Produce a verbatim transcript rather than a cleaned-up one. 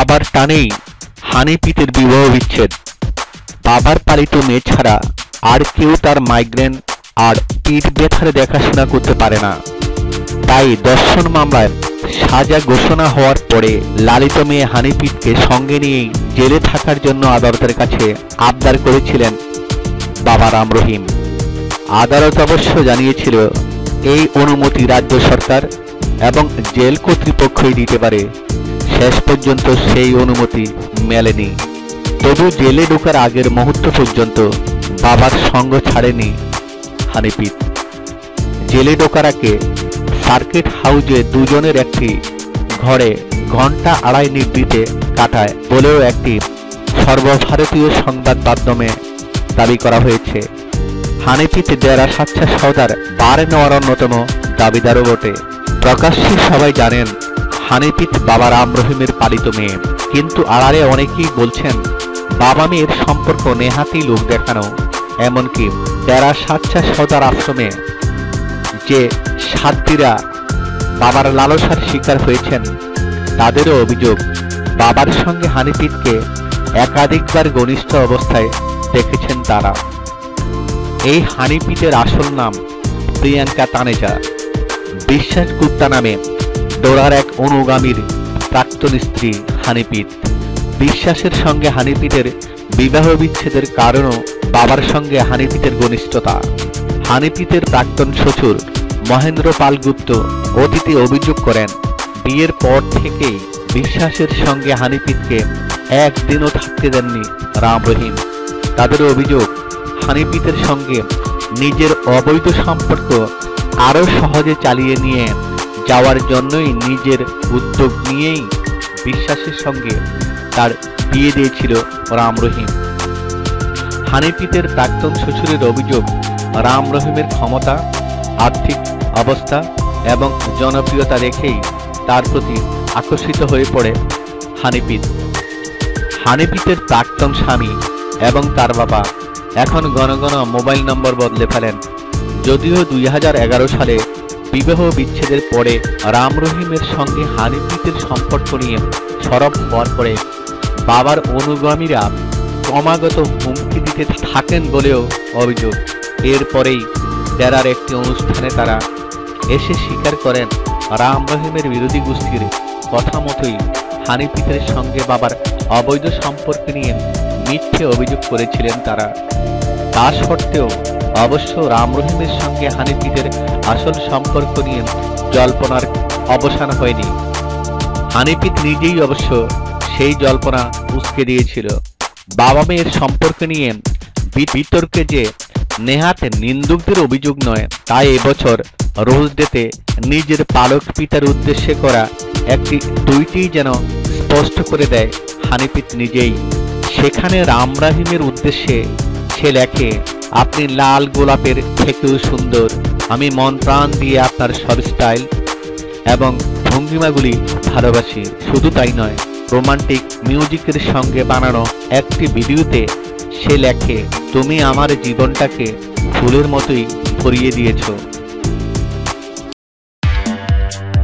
বাবার টানেই হানিপিতের বিবাহ বিচ্ছেদ। বাবার পালিত মেয়ে ছাড়া আর কেউ তার মাইগ্রেন আর পিঠ ব্যথার দেখাশোনা করতে পারে না। তাই দর্শন মামলায় সাজা ঘোষণা হওয়ার পরে লালিত মেয়ে হানিপিতকে সঙ্গে নিয়েই জেলে থাকার জন্য আদালতের কাছে আবদার করেছিলেন বাবা রাম রহিম। আদালত অবশ্য জানিয়েছিল এই অনুমতি রাজ্য সরকার এবং জেল কর্তৃপক্ষই দিতে পারে। শেষ পর্যন্ত সেই অনুমতি মেলেনি। তবু জেলে ঢোকার আগের মুহূর্ত পর্যন্ত বাবার সঙ্গ ছাড়েনি হানিপিত। জেলে ঢোকার আগে সার্কিট হাউজে দুজনের একটি ঘরে ঘন্টা আড়াই নিবৃতে কাটায় বলেও একটি সর্বভারতীয় সংবাদ মাধ্যমে দাবি করা হয়েছে। হানিপিত ডেরা সাচ্চা সওদার বার নেওয়ার অন্যতম দাবিদারও বটে। প্রকাশ্যে সবাই জানেন হানিপিত বাবা রাম রহিমের পালিত মেয়ে, কিন্তু আড়ালে অনেকেই বলছেন বাবা মেয়ের সম্পর্ক নেহাতি লোক দেখানো। এমনকি ডেরা সাচ্চা সওদার আশ্রমে যে সাধ্বীরা বাবার লালসার শিকার হয়েছেন তাদেরও অভিযোগ বাবার সঙ্গে হানিপিতকে একাধিকবার ঘনিষ্ঠ অবস্থায় দেখেছেন তারা। এই হানিপিতের আসল নাম প্রিয়াঙ্কা তানেজা। বিশ্বাস গুপ্তা নামে ডোরার এক অনুগামীর প্রাক্তন স্ত্রী হানিপিত। বিশ্বাসের সঙ্গে হানিপিতের বিবাহ বিচ্ছেদের কারণও বাবার সঙ্গে হানিপিতের ঘনিষ্ঠতা। হানিপিতের প্রাক্তন শ্বশুর মহেন্দ্র পাল গুপ্ত অতীতে অভিযোগ করেন বিয়ের পর থেকেই বিশ্বাসের সঙ্গে হানিপিতকে একদিনও থাকতে দেননি রাম রহিম। তাদের অভিযোগ হানিপিতের সঙ্গে নিজের অবৈধ সম্পর্ক আরও সহজে চালিয়ে নিয়ে যাওয়ার জন্যই নিজের উদ্যোগ নিয়েই বিশ্বাসের সঙ্গে তার বিয়ে দিয়েছিল রাম রহিম। হানিপিতের প্রাক্তন শ্বশুরের অভিযোগ রাম রহিমের ক্ষমতা, আর্থিক অবস্থা এবং জনপ্রিয়তা দেখেই তার প্রতি আকর্ষিত হয়ে পড়ে হানিপিত। হানিপিতের প্রাক্তন স্বামী এবং তার বাবা এখন ঘন ঘন মোবাইল নম্বর বদলে ফেলেন। যদিও দুই হাজার এগারো সালে বিবাহ বিচ্ছেদের পরে রাম রহিমের সঙ্গে হানিপিতের সম্পর্ক নিয়ে সরব হওয়ার পরে বাবার অনুগামীরা ক্রমাগত হুমকি দিতে থাকেন বলেও অভিযোগ। এরপরেই ডেরার একটি অনুষ্ঠানে তারা এসে স্বীকার করেন রাম রহিমের বিরোধী গোষ্ঠীর কথা মতোই হানিপিতের সঙ্গে বাবার অবৈধ সম্পর্ক নিয়ে মিথ্যে অভিযোগ করেছিলেন তারা। তা সত্ত্বেও অবশ্য রাম রহিমের সঙ্গে হানিপিতের আসল সম্পর্ক নিয়ে জল্পনার অবসান হয়নি। হানিপিত নিজেই অবশ্য সেই জল্পনা উস্কে দিয়েছিল। বাবা মেয়ের সম্পর্ক নিয়ে বিতর্কে যে নেহাত নিন্দুকদের অভিযোগ নয়, তাই এবছর রোজ ডেতে নিজের পালক পিতার উদ্দেশ্যে করা একটি টুইটই যেন স্পষ্ট করে দেয় হানিপিত নিজেই। সেখানে রাম রহিমের উদ্দেশ্যে সে লেখে, আপনি লাল গোলাপের থেকেও সুন্দর, আমি মন প্রাণ দিয়ে আপনার সব স্টাইল এবং ভঙ্গিমাগুলি ভালোবাসি। শুধু তাই নয়, রোমান্টিক মিউজিকের সঙ্গে বানানো একটি ভিডিওতে সে লেখে, তুমি আমার জীবনটাকে ফুলের মতোই ভরিয়ে দিয়েছো।